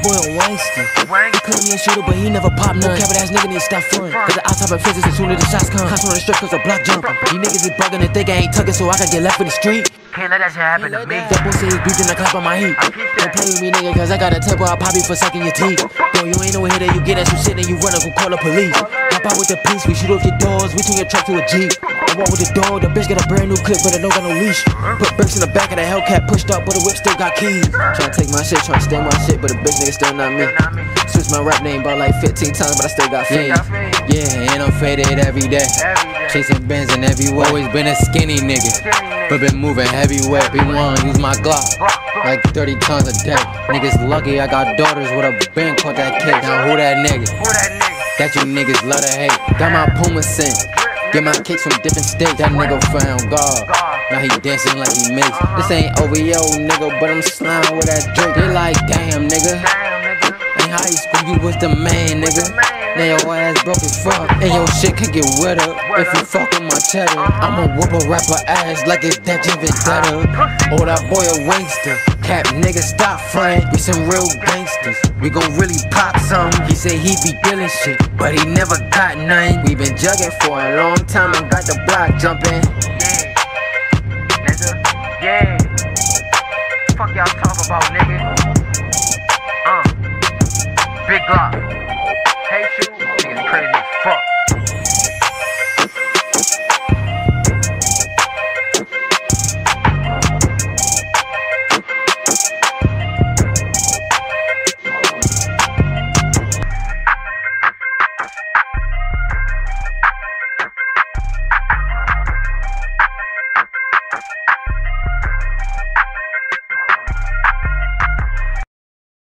boy a wankster. He couldn't be a shooter, but he never popped none. Capital ass nigga need to stop frontin'. Cause the outside of physics as soon as the shots come. Constant on the strip cause a block jumping. These niggas is bugging and think I ain't tugging so I can get left in the street. Can't let that shit happen to me. That boy say he's beefing, I clap on my heat. Don't play with me, nigga, cause I got a temper, I'll pop you for sucking your teeth. Yo, you ain't no hitter, you get at some shit and you run up and call the police. Hop out with the police, we shoot off your doors, we turn your truck to a Jeep. I walk with the dog, the bitch got a brand new clip, but I don't got no leash. Put bricks in the back of the Hellcat, pushed up, but the whip still got keys. Tryna take my shit, tryna steal my shit, but the bitch nigga still not me. Switch my rap name about like 15 times, but I still got fame. Yeah, and I'm faded every day. Chasing bands in every way. Always been a skinny nigga, but been moving heavyweight. B1, use my Glock like 30 times a day. Niggas lucky I got daughters with a band caught that kid. Now who that nigga? That you niggas love to hate. Got my Puma scent. Get my kicks from different states. That nigga found God. Now he dancing like he makes. This ain't OVO, nigga, but I'm slime with that Drake. They like, damn, nigga. In high school, you was the man, nigga. Now your ass broke as fuck, and your shit could get wetter if you fuckin' my cheddar. I'ma whoop a rapper ass like it's that Jim Vendetta. Oh, that boy a wankster. Cap nigga, stop frontin'. We some real gangsters. We gon' really pop some. He said he be dealin' shit, but he never got none. We been jugging for a long time and got the block jumpin'. Yeah, nigga, yeah. Fuck y'all talk about, nigga. Big Glock.